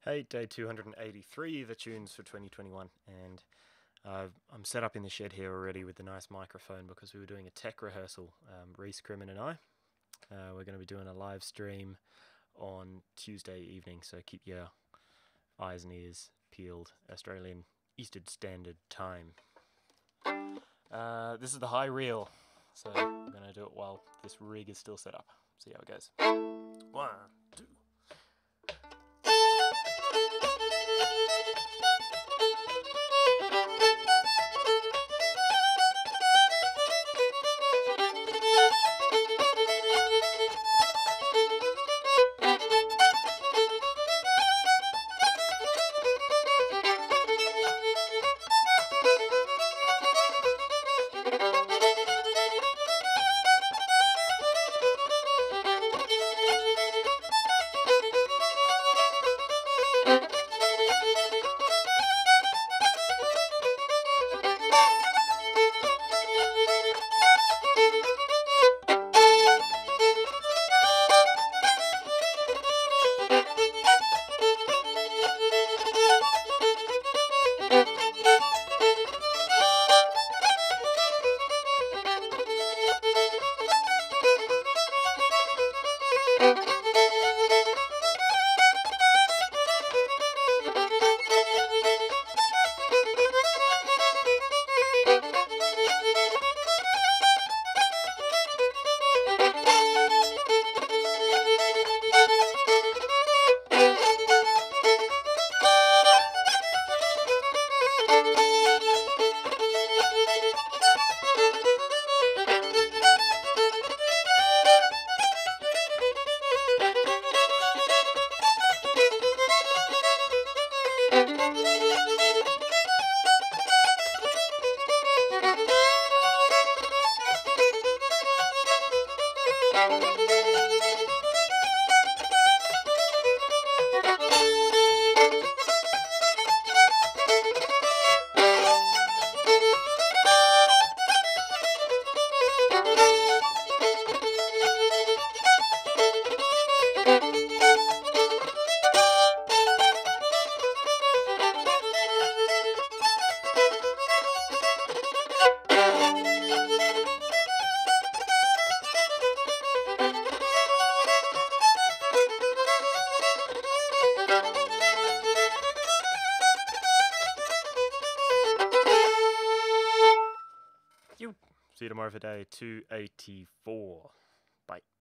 Hey, day 283, the tunes for 2021, and I'm set up in the shed here already with the nice microphone because we were doing a tech rehearsal, Rhys Crimmin and I. We're going to be doing a live stream on Tuesday evening, so keep your eyes and ears peeled. Australian Eastern Standard Time. This is the high reel, so I'm going to do it while this rig is still set up. See how it goes. 1, 2. See you tomorrow for day 284. Bye.